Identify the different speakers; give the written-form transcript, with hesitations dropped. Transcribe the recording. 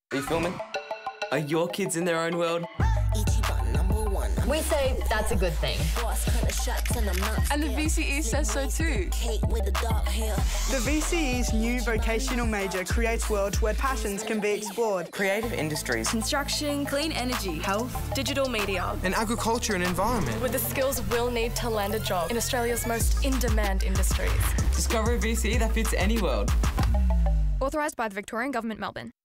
Speaker 1: Are you filming? Are your kids in their own world?
Speaker 2: We say that's a good thing.
Speaker 3: And the VCE says so too.
Speaker 4: The VCE's new vocational major creates worlds where passions can be explored.
Speaker 1: Creative industries.
Speaker 3: Construction, clean energy, health, digital media.
Speaker 5: And agriculture and environment.
Speaker 3: With the skills we'll need to land a job in Australia's most in-demand industries.
Speaker 1: Discover a VCE that fits any world.
Speaker 6: Authorised by the Victorian Government, Melbourne.